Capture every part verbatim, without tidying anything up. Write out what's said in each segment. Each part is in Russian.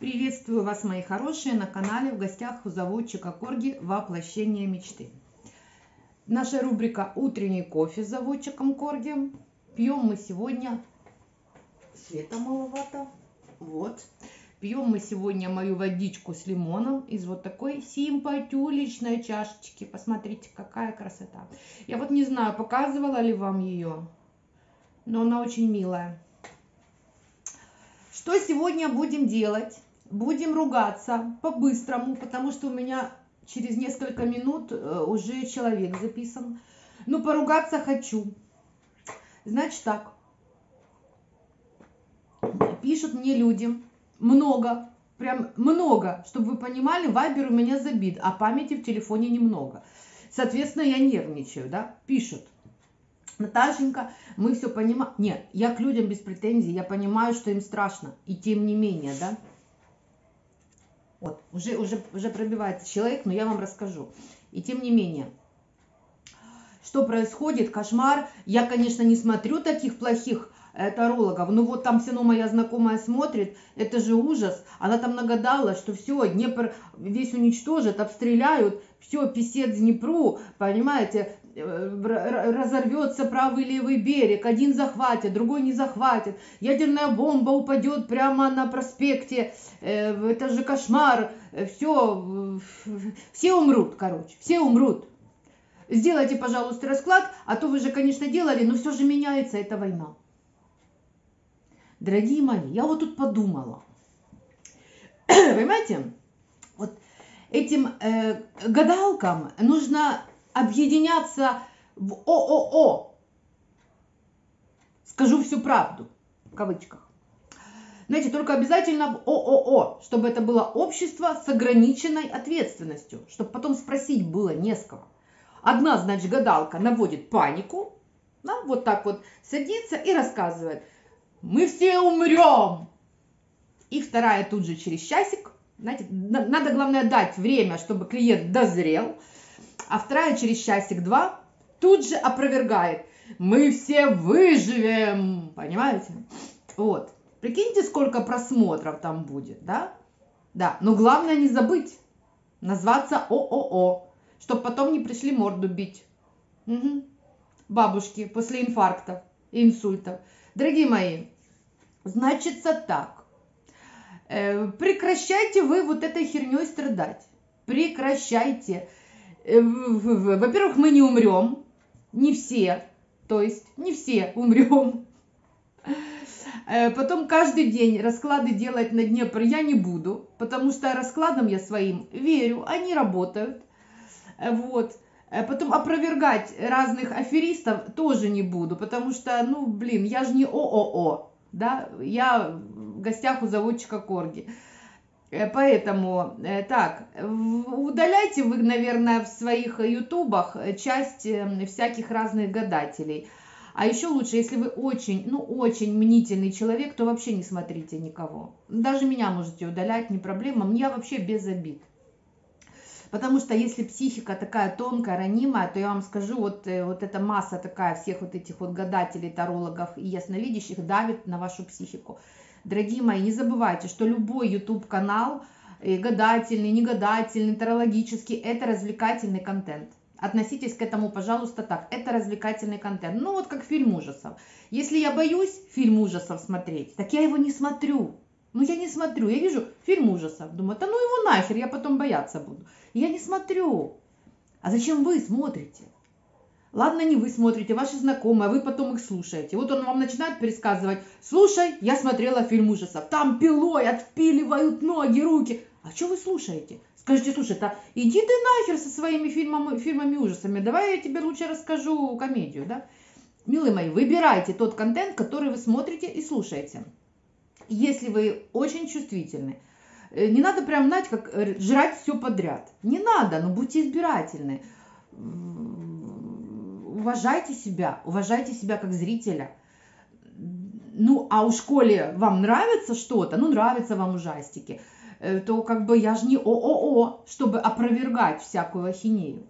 Приветствую вас, мои хорошие, на канале в гостях у заводчика Корги «Воплощение мечты». Наша рубрика «Утренний кофе» с заводчиком Корги. Пьем мы сегодня... Света маловато. Вот. Пьем мы сегодня мою водичку с лимоном из вот такой симпатюличной чашечки. Посмотрите, какая красота. Я вот не знаю, показывала ли вам ее, но она очень милая. Что сегодня будем делать? Будем ругаться по-быстрому, потому что у меня через несколько минут уже человек записан. Ну, поругаться хочу. Значит так. Пишут мне люди. Много. Прям много. Чтобы вы понимали, вайбер у меня забит, а памяти в телефоне немного. Соответственно, я нервничаю, да? Пишут. Наташенька, мы все понимаем. Нет, я к людям без претензий. Я понимаю, что им страшно. И тем не менее, да? Вот, уже, уже, уже пробивается человек, но я вам расскажу. И тем не менее, что происходит, кошмар. Я, конечно, не смотрю таких плохих э, тарологов, но вот там все равно моя знакомая смотрит, это же ужас. Она там нагадала, что все, Днепр весь уничтожат, обстреляют, все, писец Днепру, понимаете, разорвется правый левый берег, один захватит, другой не захватит, ядерная бомба упадет прямо на проспекте, это же кошмар, все, все умрут, короче, все умрут. Сделайте, пожалуйста, расклад, а то вы же, конечно, делали, но все же меняется эта война. Дорогие мои, я вот тут подумала, понимаете, вот этим э, гадалкам нужно объединяться в ООО. Скажу всю правду, в кавычках. Знаете, только обязательно в ООО, чтобы это было общество с ограниченной ответственностью, чтобы потом спросить было не с кого. Одна, значит, гадалка наводит панику, да, вот так вот садится и рассказывает: мы все умрем. И вторая тут же через часик, знаете, надо, главное, дать время, чтобы клиент дозрел. А вторая через часик-два тут же опровергает: мы все выживем, понимаете? Вот. Прикиньте, сколько просмотров там будет, да? Да, но главное не забыть назваться ООО, чтобы потом не пришли морду бить. Угу. Бабушки после инфарктов и инсультов. Дорогие мои, значится так. Э, прекращайте вы вот этой херней страдать. Прекращайте. Во-первых, мы не умрем, не все, то есть не все умрем. Потом каждый день расклады делать на Днепр я не буду, потому что раскладам я своим верю, они работают. Вот. Потом опровергать разных аферистов тоже не буду, потому что, ну, блин, я же не ООО, да, я в гостях у заводчика Корги. Поэтому, так, удаляйте вы, наверное, в своих ютубах часть всяких разных гадателей. А еще лучше, если вы очень, ну, очень мнительный человек, то вообще не смотрите никого. Даже меня можете удалять, не проблема, мне вообще без обид. Потому что если психика такая тонкая, ранимая, то я вам скажу, вот, вот эта масса такая всех вот этих вот гадателей, тарологов и ясновидящих давит на вашу психику. Дорогие мои, не забывайте, что любой YouTube-канал, гадательный, негадательный, тарологический, это развлекательный контент. Относитесь к этому, пожалуйста, так. Это развлекательный контент. Ну, вот как фильм ужасов. Если я боюсь фильм ужасов смотреть, так я его не смотрю. Ну, я не смотрю. Я вижу фильм ужасов. Думаю, да ну его нахер, я потом бояться буду. Я не смотрю. А зачем вы смотрите? Ладно, не вы смотрите, ваши знакомые, а вы потом их слушаете. Вот он вам начинает пересказывать: слушай, я смотрела фильм ужасов, там пилой отпиливают ноги, руки. А что вы слушаете? Скажите: слушай, да иди ты нахер со своими фильмами, фильмами ужасами, давай я тебе лучше расскажу комедию, да? Милые мои, выбирайте тот контент, который вы смотрите и слушаете. Если вы очень чувствительны, не надо прям, знаете, как жрать все подряд. Не надо, но будьте избирательны. Уважайте себя, уважайте себя как зрителя. Ну, а у школе вам нравится что-то, ну, нравятся вам ужастики, то как бы я же не ООО, чтобы опровергать всякую ахинею.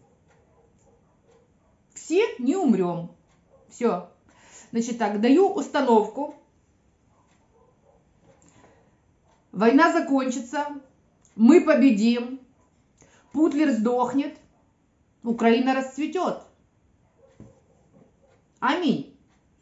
Все не умрем. Все. Значит так, даю установку. Война закончится, мы победим, Путлер сдохнет, Украина расцветет. Аминь.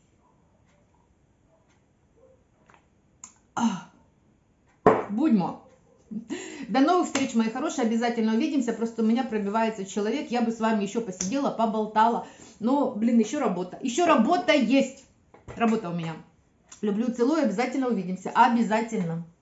Будьмо. До новых встреч, мои хорошие. Обязательно увидимся. Просто у меня пробивается человек. Я бы с вами еще посидела, поболтала. Но, блин, еще работа. Еще работа есть. Работа у меня. Люблю, целую. Обязательно увидимся. Обязательно.